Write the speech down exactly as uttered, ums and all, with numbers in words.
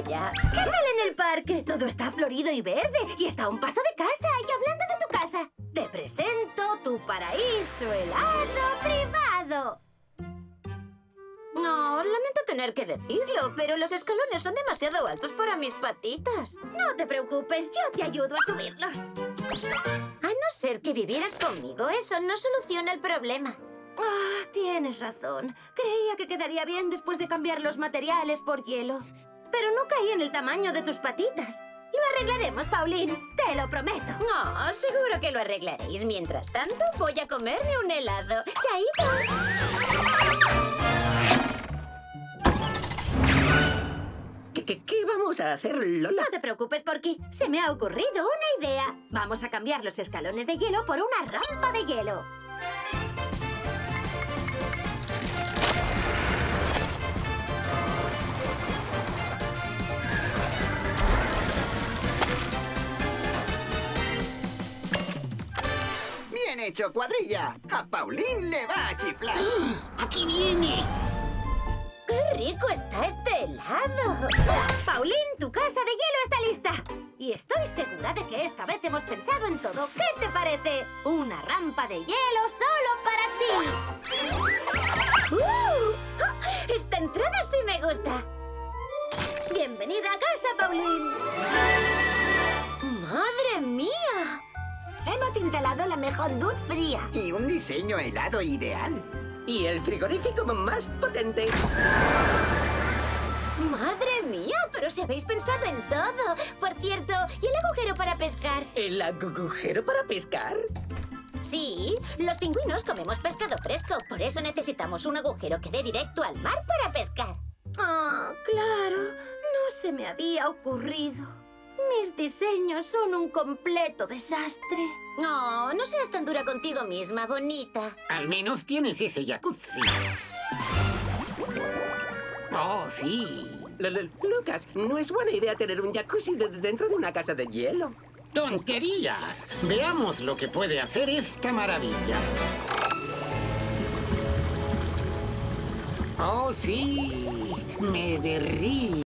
playa. ¿Qué tal en el parque? Todo está florido y verde y está a un paso de casa. Y hablando de tu casa, te presento tu paraíso helado privado. No, lamento tener que decirlo, pero los escalones son demasiado altos para mis patitas. No te preocupes, yo te ayudo a subirlos. A no ser que vivieras conmigo, eso no soluciona el problema. Ah, tienes razón. Creía que quedaría bien después de cambiar los materiales por hielo. Pero no caí en el tamaño de tus patitas. Lo arreglaremos, Pauline. Te lo prometo. No, seguro que lo arreglaréis. Mientras tanto, voy a comerme un helado. ¡Chaito! ¿Qué, qué, qué vamos a hacer, Lola? No te preocupes, Porky. Se me ha ocurrido una idea. Vamos a cambiar los escalones de hielo por una rampa de hielo. ¡Bien hecho, cuadrilla! ¡A Pauline le va a chiflar! ¡Aquí viene! ¡Qué rico está este helado! Pauline, tu casa de hielo está lista. Y estoy segura de que esta vez hemos pensado en todo. ¿Qué te parece? Una rampa de hielo solo para ti. ¡Uh! Esta entrada sí me gusta. Bienvenida a casa, Pauline. ¡Madre mía! Hemos instalado la mejor luz fría. Y un diseño helado ideal. Y el frigorífico más potente. ¡Madre mía! Pero si habéis pensado en todo. Por cierto, ¿y el agujero para pescar? ¿El agujero para pescar? Sí, los pingüinos comemos pescado fresco. Por eso necesitamos un agujero que dé directo al mar para pescar. Ah, claro. No se me había ocurrido. Mis diseños son un completo desastre. No, no seas tan dura contigo misma, bonita. Al menos tienes ese jacuzzi. Oh, sí. L -l Lucas, no es buena idea tener un jacuzzi de dentro de una casa de hielo. ¡Tonterías! Veamos lo que puede hacer esta maravilla. Oh, sí. Me derrito.